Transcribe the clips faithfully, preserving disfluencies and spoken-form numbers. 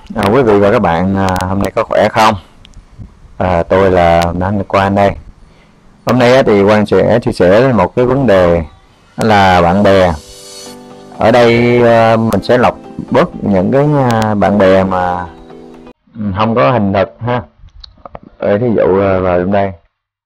À, quý vị và các bạn, à, hôm nay có khỏe không? À, tôi là Anh Quang đây. Hôm nay á, thì Quang sẽ chia sẻ một cái vấn đề, đó là bạn bè. Ở đây à, mình sẽ lọc bớt những cái à, bạn bè mà ừ, không có hình thực ha. Ở thí dụ à, vào trong đây,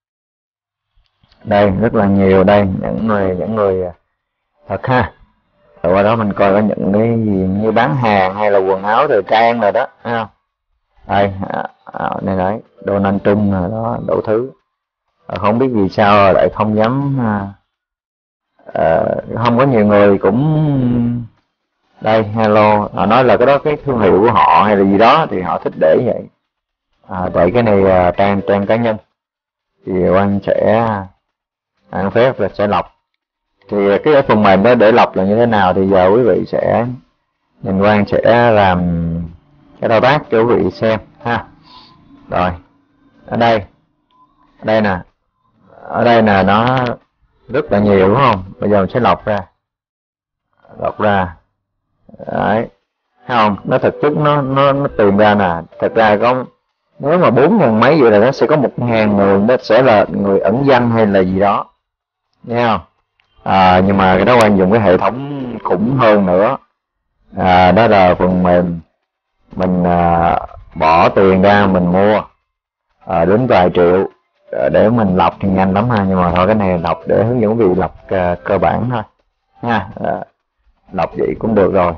đây rất là nhiều đây những người những người thật ha. Rồi qua đó mình coi có những cái gì như bán hàng hay là quần áo thời trang rồi đó, thấy không? Đây, à, à, đây đấy, Donald Trump rồi đó, đủ thứ. À, không biết vì sao lại không dám, à, à, không có nhiều người cũng đây hello, họ nói là cái đó cái thương hiệu của họ hay là gì đó thì họ thích để vậy. À, tại cái này à, trang trang cá nhân thì Quang sẽ ăn phép là sẽ lọc. Thì cái phần mềm đó để lọc là như thế nào thì giờ quý vị sẽ nhìn Quang sẽ làm cái thao tác cho quý vị xem ha. Rồi ở đây ở đây nè, ở đây nè, nó rất là nhiều đúng không? Bây giờ mình sẽ lọc ra, lọc ra đấy, thấy không? Nó thực chất nó nó nó tìm ra nè, thật ra có, nếu mà bốn ngàn mấy vậy là nó sẽ có một ngàn người, nó sẽ là người ẩn danh hay là gì đó, nghe không? À, nhưng mà cái đó Quan dùng cái hệ thống khủng hơn nữa, à, đó là phần mềm mình à, bỏ tiền ra mình mua à, đến vài triệu à, để mình lọc thì nhanh lắm ha. Nhưng mà thôi, cái này lọc để hướng dẫn quý vị lọc à, cơ bản thôi nha. À, lọc vậy cũng được rồi,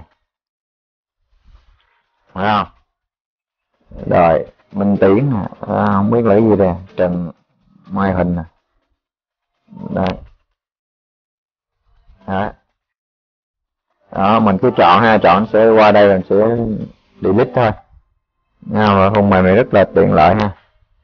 phải không? Rồi Minh Tiến nè, à, không biết là cái gì đây, Trần Mai Huỳnh nè, đây đó. Đó, mình cứ chọn ha, chọn sẽ qua đây mình sẽ delete thôi nha. Mà khung mềm này rất là tiện lợi ha.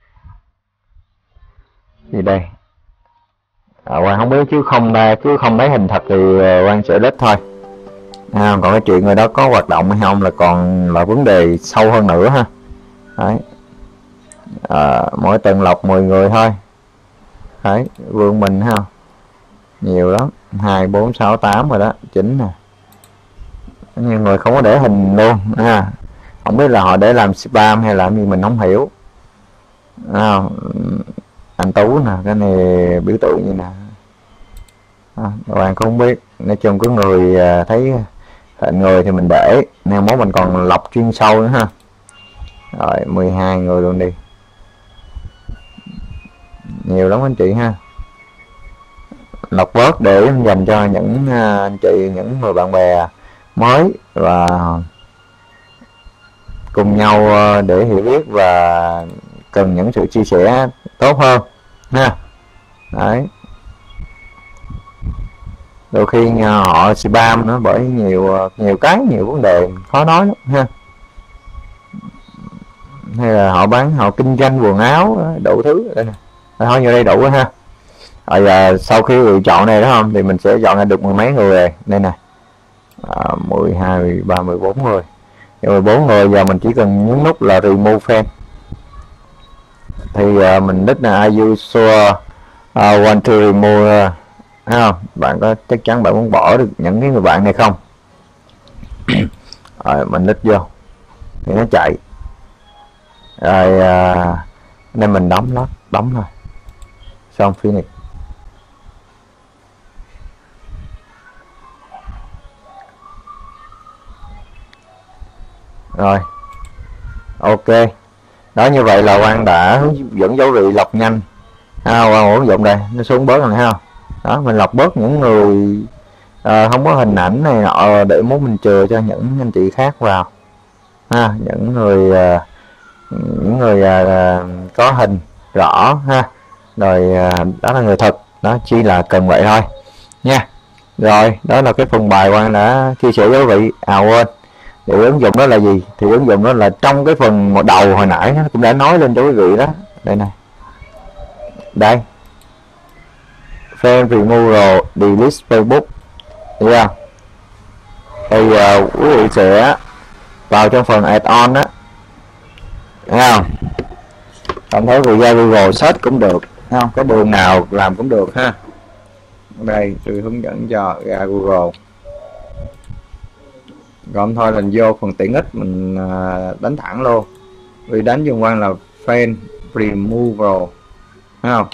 Gì đây, à, Quang không biết chứ không đây, cứ không thấy hình thật thì Quang sẽ delete thôi à, còn cái chuyện người đó có hoạt động hay không là còn là vấn đề sâu hơn nữa ha. Đấy, à, mỗi tuần lọc mười người thôi đấy, vương mình ha, nhiều lắm, hai bốn sáu tám rồi đó, chín nè, nhiều người không có để hình luôn ha. Không biết là họ để làm spam hay làm gì mình không hiểu à, anh Tú nè, cái này biểu tượng như nè à, các bạn cũng không biết. Nói chung có người thấy hình người thì mình để, nếu mốt mình còn lọc chuyên sâu nữa ha. Rồi mười hai người luôn đi, nhiều lắm anh chị ha. Lọc bớt để dành cho những anh chị, những người bạn bè mới và cùng nhau để hiểu biết và cần những sự chia sẻ tốt hơn ha. Đấy, đôi khi họ spam nữa, bởi nhiều nhiều cái nhiều vấn đề khó nói lắm ha. Hay là họ bán, họ kinh doanh quần áo đủ thứ đây nè, thôi vô đây đủ ha. Rồi giờ sau khi lựa chọn này đó không thì mình sẽ chọn ra được mười mấy người rồi đây nè, à, mười hai, mười ba, mười bốn người. mười bốn người giờ mình chỉ cần nhấn nút là remove friend thì uh, mình đích là are you sure uh, want to remove, uh, thấy không? Bạn có chắc chắn bạn muốn bỏ được những cái người bạn này không? Rồi mình đích vô thì nó chạy rồi, uh, nên mình đóng nó đóng thôi, xong finish. Rồi ok đó, như vậy là Quang đã hướng dẫn dấu vị lọc nhanh à, Quang ứng dụng đây nó xuống bớt rồi ha. Đó, mình lọc bớt những người à, không có hình ảnh này nọ để muốn mình chừa cho những anh chị khác vào ha, những người à, những người à, có hình rõ ha. Rồi à, đó là người thật đó, chỉ là cần vậy thôi nha. Rồi đó là cái phần bài Quang đã chia sẻ với quý vị. À quên, thì ứng dụng đó là gì, thì ứng dụng đó là trong cái phần một đầu hồi nãy nó cũng đã nói lên cho quý vị đó. Đây này, đây friend removal delete Facebook, thấy không? Thì uh, quý vị sẽ vào trong phần add-on đó, thấy không? Không thấy vừa ra Google search cũng được, thấy không? Có đường nào làm cũng được ha. Đây tôi hướng dẫn cho ra Google Gom thôi là vô phần tiện ích mình à, đánh thẳng luôn. Vì đánh dùng quan là fan removal, thấy không?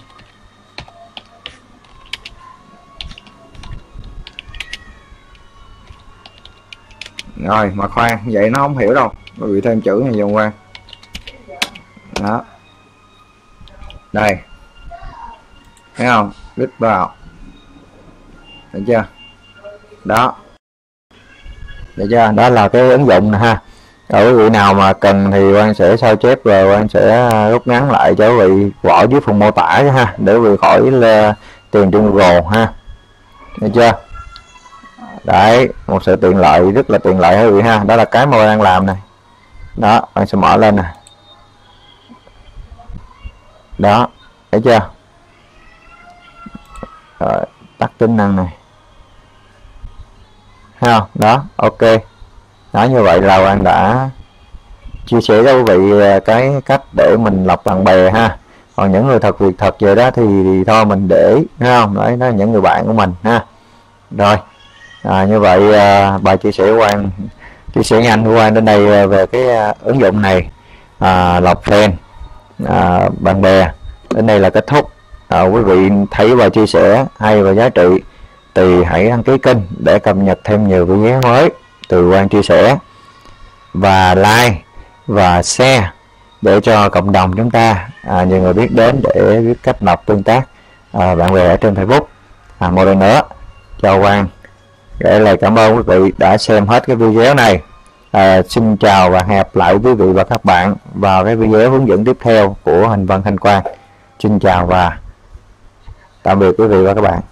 Rồi mà khoan, vậy nó không hiểu đâu, bởi vì thêm chữ này dùng quan. Đó. Đây. Thấy không? Click vào. Được chưa? Đó. Được chưa? Đó là cái ứng dụng nè ha. Ở quý vị nào mà cần thì Quang sẽ sao chép rồi Quang sẽ rút ngắn lại cho quý vị bỏ dưới phần mô tả chứ ha, để quý vị khỏi là tiền trên Google ha. Được chưa? Đấy, một sự tiện lợi, rất là tiện lợi quý vị ha. Đó là cái mà Quang đang làm này. Đó, Quang sẽ mở lên nè. Đó, thấy chưa? Rồi, tắt tính năng này. Thấy không? Đó, ok. Đó, như vậy là Quang đã chia sẻ cho quý vị cái cách để mình lọc bạn bè ha. Còn những người thật việc thật vậy đó thì, thì thôi mình để, thấy không? Đấy, đó là những người bạn của mình ha. Rồi, à, như vậy à, bài chia sẻ của Quang, chia sẻ nhanh của Quang đến đây về cái à, ứng dụng này, à, lọc fan à, bạn bè đến đây là kết thúc. À, quý vị thấy bài chia sẻ hay và giá trị thì hãy đăng ký kênh để cập nhật thêm nhiều video mới từ Quang chia sẻ, và like và share để cho cộng đồng chúng ta à, nhiều người biết đến để biết cách lọc tương tác à, bạn bè ở trên Facebook. À, một lần nữa cho Quang gửi lời cảm ơn quý vị đã xem hết cái video này. À, xin chào và hẹn gặp lại quý vị và các bạn vào cái video hướng dẫn tiếp theo của Hình Văn Thanh Quang. Xin chào và tạm biệt quý vị và các bạn.